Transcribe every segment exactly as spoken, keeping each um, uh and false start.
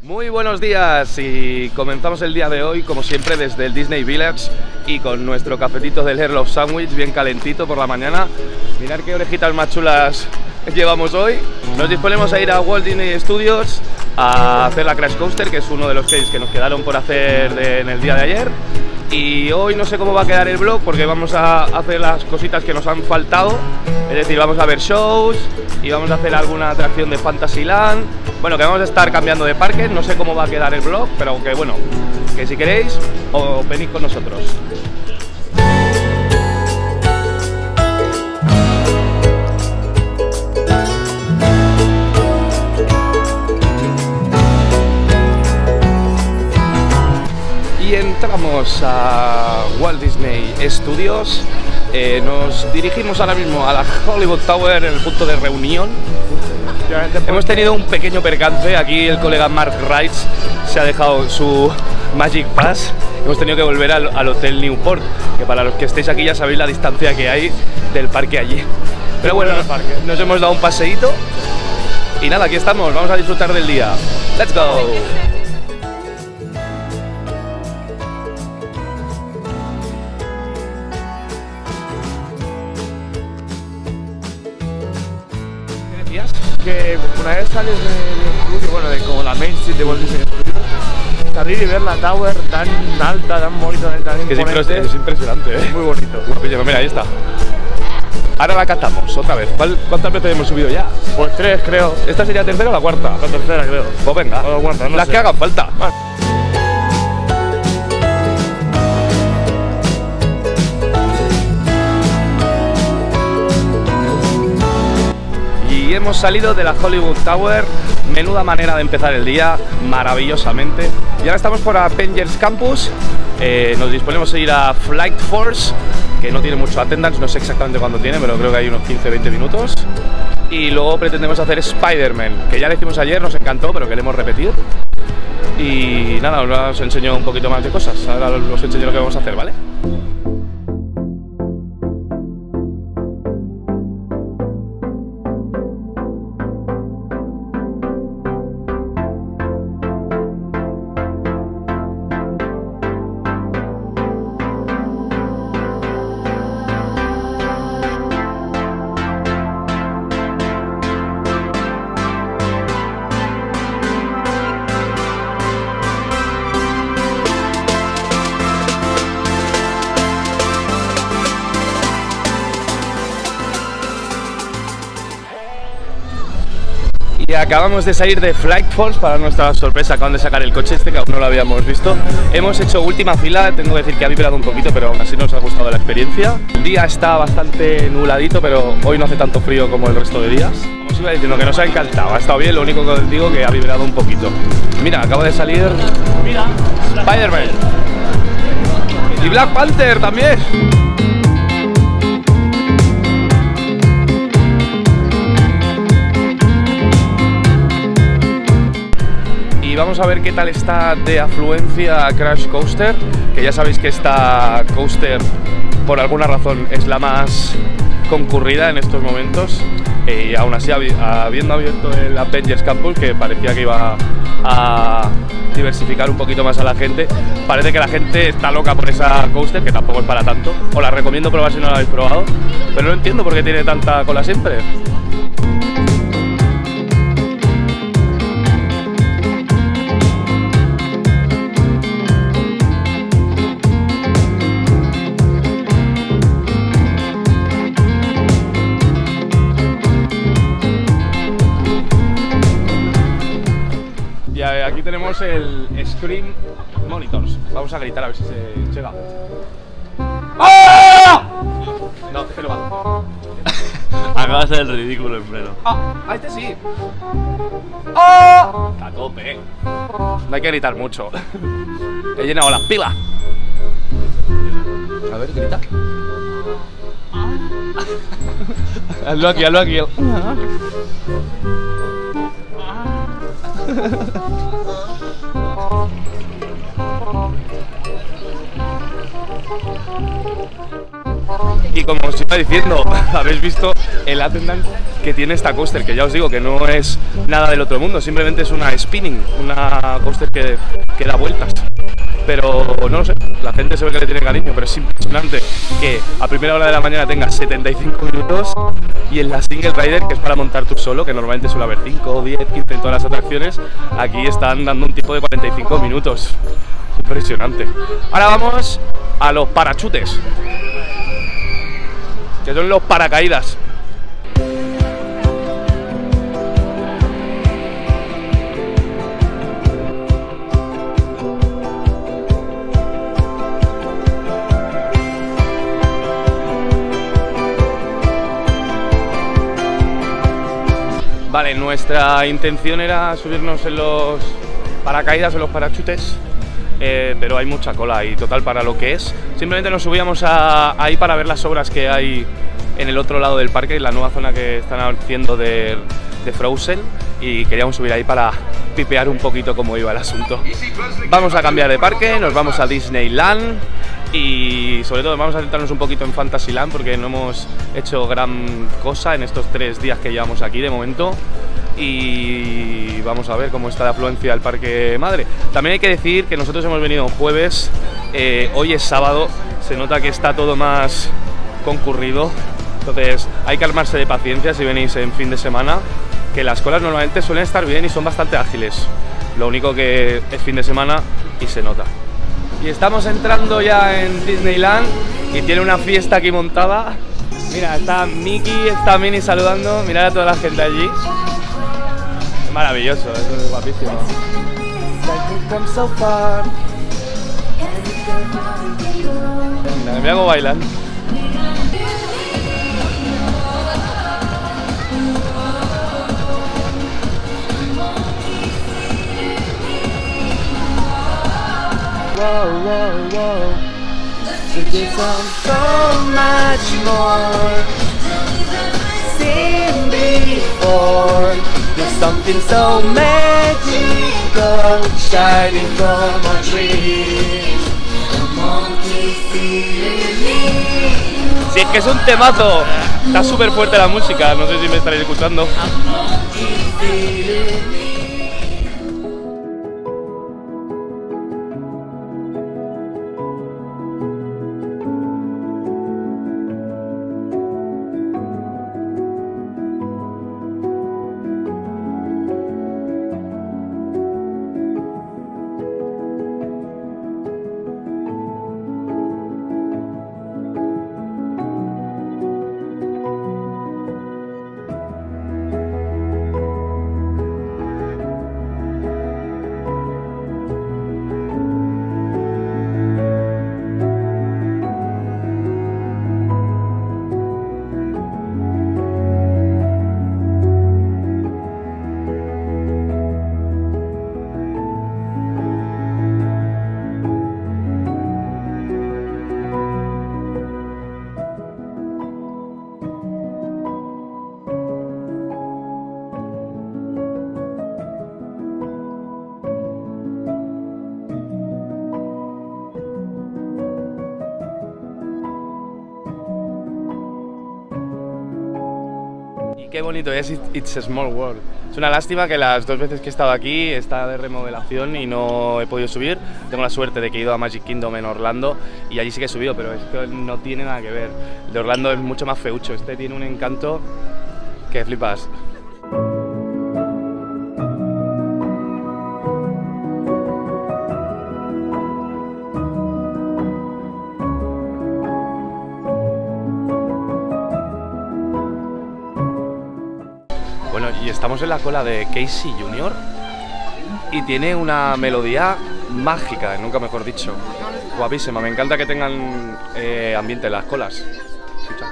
Muy buenos días y comenzamos el día de hoy como siempre desde el Disney Village y con nuestro cafetito del Earl of Sandwich bien calentito por la mañana. Mirad qué orejitas más chulas llevamos hoy. Nos disponemos a ir a Walt Disney Studios a hacer la Crash Coaster, que es uno de los case que nos quedaron por hacer de, en el día de ayer. Y hoy no sé cómo va a quedar el vlog porque vamos a hacer las cositas que nos han faltado. Es decir, vamos a ver shows y vamos a hacer alguna atracción de Fantasyland. Bueno, que vamos a estar cambiando de parque, no sé cómo va a quedar el vlog, pero que bueno, que si queréis, os venid con nosotros. Y entramos a Walt Disney Studios. Eh, nos dirigimos ahora mismo a la Hollywood Tower, en el punto de reunión. Hemos tenido un pequeño percance. Aquí el colega Mark Wright se ha dejado su Magic Pass. Hemos tenido que volver al, al Hotel Newport, que para los que estéis aquí ya sabéis la distancia que hay del parque allí. Pero bueno, nos hemos dado un paseíto y nada, aquí estamos, vamos a disfrutar del día. ¡Let's go! Que una vez sales de, de estudio, bueno, de como la Main Street de Walt Disney Studios, salir y ver la Tower tan alta, tan bonita, tan que imponente, es impresionante, ¿eh? Muy bonito. Bueno, mira, ahí está. Ahora la catamos, otra vez. ¿Cuántas veces hemos subido ya? Pues tres, creo. ¿Esta sería tercera o la cuarta? La tercera, creo. Pues venga, no aguanta, no las sé. que hagan falta. Ah. Y hemos salido de la Hollywood Tower, menuda manera de empezar el día, maravillosamente. Y ahora estamos por Avengers Campus, eh, nos disponemos a ir a Flight Force, que no tiene mucho attendance, no sé exactamente cuándo tiene, pero creo que hay unos quince a veinte minutos. Y luego pretendemos hacer Spider-Man, que ya lo hicimos ayer, nos encantó, pero queremos repetir. Y nada, os enseño un poquito más de cosas, ahora os enseño lo que vamos a hacer, ¿vale? Y acabamos de salir de Flight Force, para nuestra sorpresa acaban de sacar el coche este que aún no lo habíamos visto. Hemos hecho última fila, tengo que decir que ha vibrado un poquito, pero aún así nos ha gustado la experiencia. El día está bastante nubladito, pero hoy no hace tanto frío como el resto de días. Como os iba diciendo, que nos ha encantado, ha estado bien, lo único que os digo que ha vibrado un poquito. Mira, acaba de salir Spider-Man y Black Panther también. Y vamos a ver qué tal está de afluencia Crash Coaster, que ya sabéis que esta coaster por alguna razón es la más concurrida en estos momentos, y aún así habiendo abierto el Avengers Campus, que parecía que iba a diversificar un poquito más a la gente, parece que la gente está loca por esa coaster, que tampoco es para tanto. Os la recomiendo probar si no la habéis probado, pero no entiendo por qué tiene tanta cola siempre. Aquí tenemos el Screen Monitors. Vamos a gritar a ver si se llega. ¡Ah! No, pero va. Acaba de ser el ridículo en pleno. ¡Ah! ¡Ah, este sí! ¡Ah! A tope. No hay que gritar mucho. He llenado las pilas. A ver, grita. Hazlo aquí, hazlo aquí. Y como os iba diciendo, habéis visto el attendance que tiene esta coaster, que ya os digo que no es nada del otro mundo, simplemente es una spinning, una coaster que, que da vueltas. Pero no lo sé, la gente se ve que le tiene cariño, pero es impresionante que a primera hora de la mañana tengas setenta y cinco minutos y en la single rider, que es para montar tú solo, que normalmente suele haber cinco, diez, quince en todas las atracciones, aquí están dando un tiempo de cuarenta y cinco minutos. Impresionante. Ahora vamos a los parachutes, que son los paracaídas. Vale, nuestra intención era subirnos en los paracaídas o los parachutes, eh, pero hay mucha cola y total para lo que es. Simplemente nos subíamos a, ahí para ver las obras que hay en el otro lado del parque, en la nueva zona que están haciendo de, de Frozen, y queríamos subir ahí para pipear un poquito cómo iba el asunto. Vamos a cambiar de parque, nos vamos a Disneyland y sobre todo vamos a centrarnos un poquito en Fantasyland porque no hemos hecho gran cosa en estos tres días que llevamos aquí de momento. Y vamos a ver cómo está la afluencia del parque madre. También hay que decir que nosotros hemos venido jueves, eh, hoy es sábado, se nota que está todo más concurrido, entonces hay que armarse de paciencia si venís en fin de semana, que las colas normalmente suelen estar bien y son bastante ágiles, lo único que es fin de semana y se nota. Y estamos entrando ya en Disneyland y tiene una fiesta aquí montada. Mira, está Mickey, está Minnie saludando, mirad a toda la gente allí. Maravilloso, eso es guapísimo. Mira, mira cómo bailan. Wow, wow, wow. It sounds so much more seen before. There's something so magical shining from our dreams. The monkey feeling me. Si es que es un temazo, está súper fuerte la música, no sé si me estaréis escuchando. Qué bonito es It's a Small World. Es una lástima que las dos veces que he estado aquí está de remodelación y no he podido subir. Tengo la suerte de que he ido a Magic Kingdom en Orlando y allí sí que he subido, pero esto no tiene nada que ver. El de Orlando es mucho más feucho, este tiene un encanto que flipas. Bueno, y estamos en la cola de Casey junior y tiene una melodía mágica, nunca mejor dicho. Guapísima, me encanta que tengan eh, ambiente en las colas. Escucha.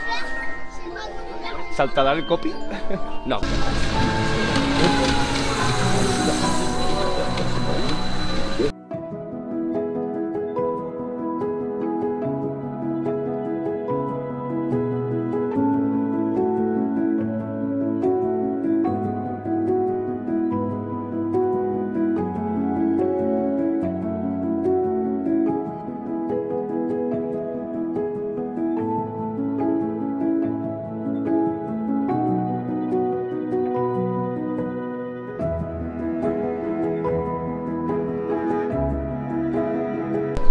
¿Saltará el copy? No.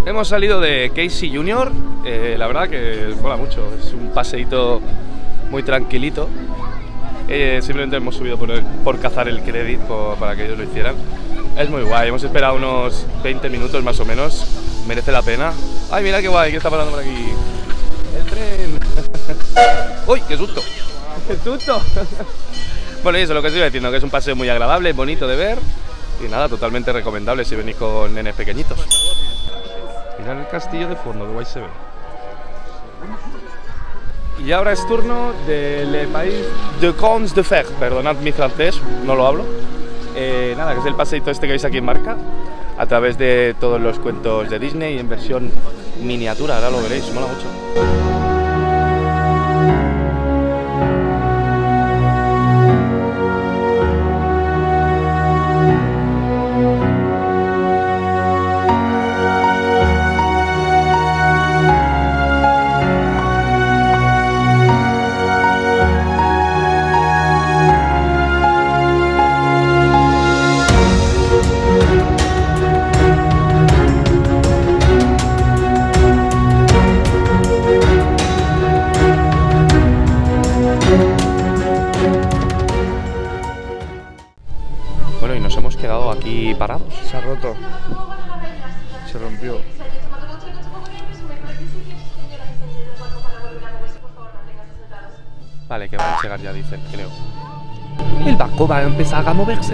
Hemos salido de Casey Junior, eh, la verdad que mola mucho, es un paseíto muy tranquilito. Eh, simplemente hemos subido por, el, por cazar el crédito para que ellos lo hicieran. Es muy guay, hemos esperado unos veinte minutos más o menos, merece la pena. Ay, mira qué guay, ¿qué está pasando por aquí? El tren. ¡Uy, qué susto! ¡Qué susto! Bueno, y eso es lo que os iba diciendo, que es un paseo muy agradable, bonito de ver. Y nada, totalmente recomendable si venís con nenes pequeñitos. Mirad el castillo de fondo, que guay se ve. Y ahora es turno del de país de Contes de Fer, perdonad mi francés, no lo hablo. Eh, nada, que es el paseito este que veis aquí en marca, a través de todos los cuentos de Disney en versión miniatura, ahora lo veréis, mola mucho. Bueno, y nos hemos quedado aquí parados. Se ha roto. Se rompió. Vale, que van a llegar ya, dicen, creo. El barco va a empezar a moverse.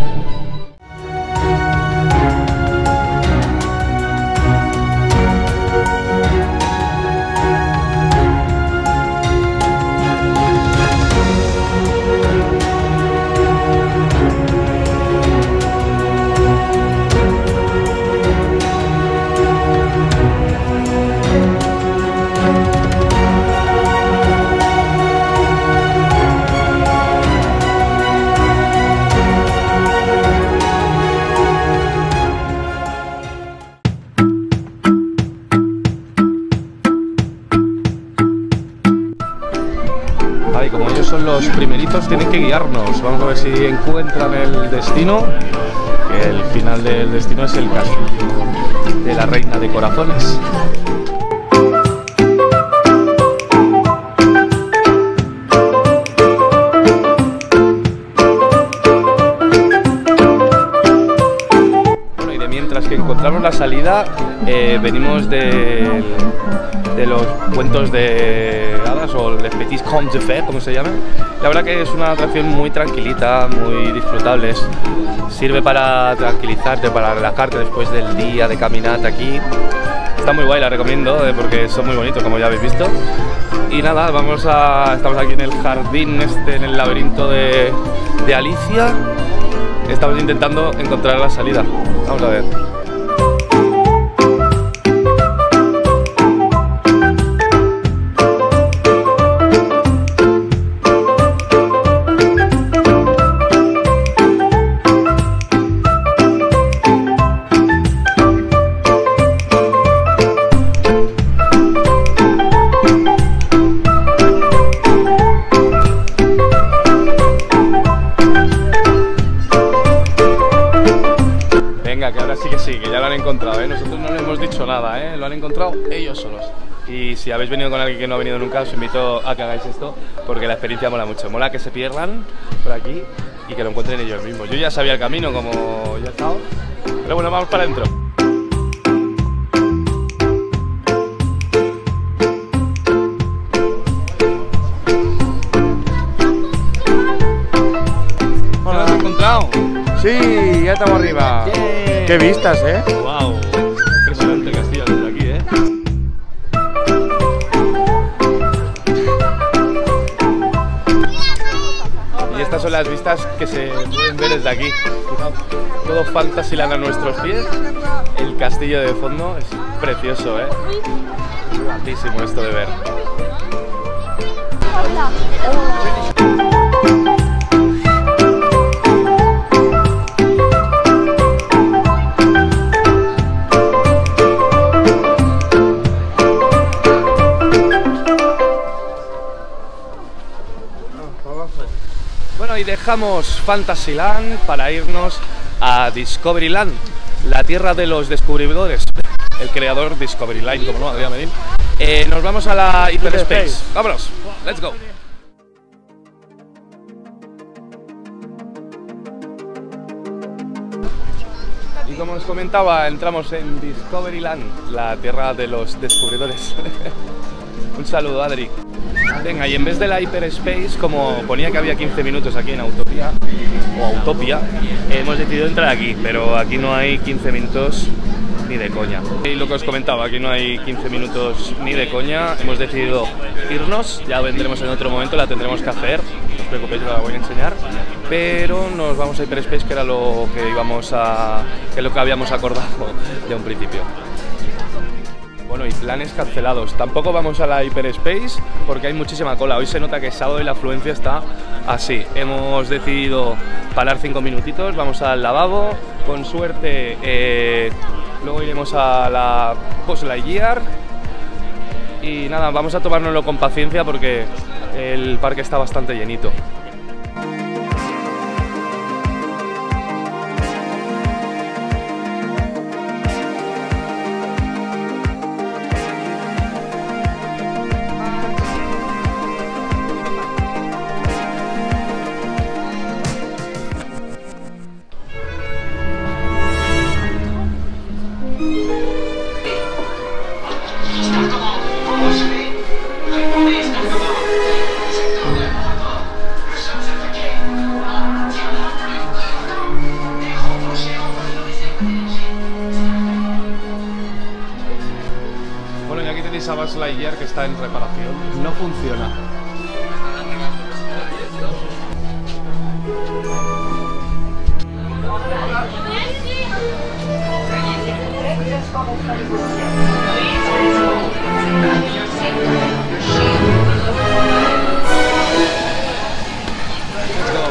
Y como ellos son los primeritos, tienen que guiarnos. Vamos a ver si encuentran el destino. Que el final del destino es el castillo de la Reina de Corazones. Bueno, y de mientras que encontramos la salida, eh, venimos de, de los cuentos de hadas o Les Petits Contes de Fer, como se llama. La verdad que es una atracción muy tranquilita, muy disfrutable. Sirve para tranquilizarte, para relajarte después del día de caminata aquí. Está muy guay, la recomiendo eh, porque son muy bonitos, como ya habéis visto. Y nada, vamos a, estamos aquí en el jardín este, en el laberinto de, de Alicia. Estamos intentando encontrar la salida. Vamos a ver. Que ahora sí que sí, que ya lo han encontrado, ¿eh? Nosotros no le hemos dicho nada, ¿eh? Lo han encontrado ellos solos. Y si habéis venido con alguien que no ha venido nunca, os invito a que hagáis esto, porque la experiencia mola mucho. Mola que se pierdan por aquí y que lo encuentren ellos mismos. Yo ya sabía el camino, como ya he estado, pero bueno, vamos para adentro. Hola. ¿Lo has encontrado? Sí, ya estamos arriba. Yeah. Qué vistas, ¿eh? Wow, impresionante el castillo desde aquí, ¿eh? Y estas son las vistas que se pueden ver desde aquí. Todo Fantasyland a nuestros pies. El castillo de fondo es precioso, ¿eh? Guapísimo esto de ver. Hola. Bueno, y dejamos Fantasyland para irnos a Discoveryland, la tierra de los descubridores. El creador Discovery Line, como no, Adrián Medin. Eh, nos vamos a la Hyperspace. Vámonos, let's go. Y como os comentaba, entramos en Discoveryland, la tierra de los descubridores. Un saludo, Adri. Venga, y en vez de la Hyperspace, como ponía que había quince minutos aquí en Autopia, o Autopia, hemos decidido entrar aquí, pero aquí no hay quince minutos ni de coña. Y lo que os comentaba, aquí no hay quince minutos ni de coña, hemos decidido irnos, ya vendremos en otro momento, la tendremos que hacer, no os preocupéis, os la voy a enseñar, pero nos vamos a Hyperspace, que era lo que íbamos a, que es lo que habíamos acordado de un principio. Bueno, y planes cancelados. Tampoco vamos a la Hyperspace porque hay muchísima cola. Hoy se nota que es sábado y la afluencia está así. Hemos decidido parar cinco minutitos, vamos al lavabo. Con suerte, eh, luego iremos a la Buzz Lightyear. Y nada, vamos a tomárnoslo con paciencia porque el parque está bastante llenito. Bueno, y aquí tenéis a Buzz Lightyear, que está en reparación. No funciona. Let's go.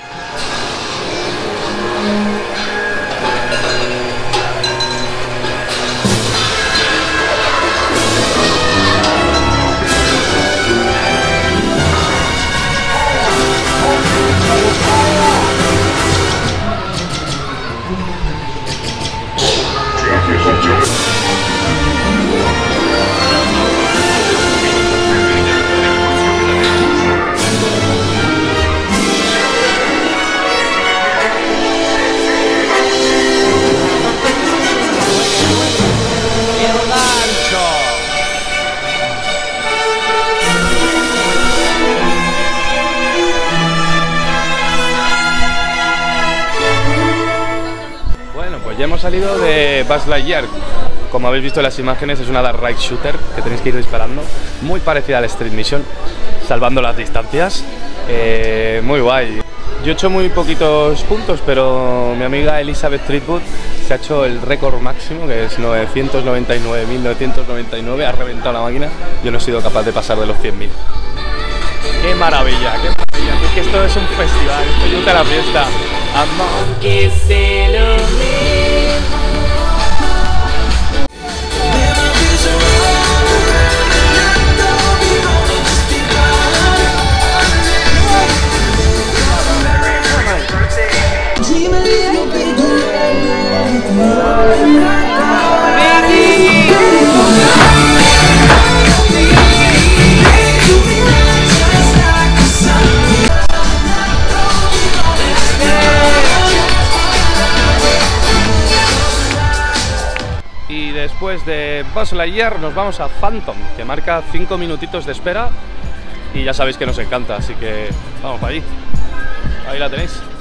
Ya hemos salido de Buzz Lightyear. Como habéis visto en las imágenes, es una Dark Ride Shooter que tenéis que ir disparando, muy parecida al Street Mission, salvando las distancias. Eh, muy guay. Yo he hecho muy poquitos puntos, pero mi amiga Elizabeth Treatwood se ha hecho el récord máximo, que es novecientos noventa y nueve mil novecientos noventa y nueve, ha reventado la máquina. Yo no he sido capaz de pasar de los cien mil. ¡Qué maravilla! ¡Qué maravilla! Es que esto es un festival, esto es a la fiesta. A monkey sailor man. Y después de Buzz Lightyear nos vamos a Phantom, que marca cinco minutitos de espera y ya sabéis que nos encanta, así que vamos para allí. Ahí la tenéis.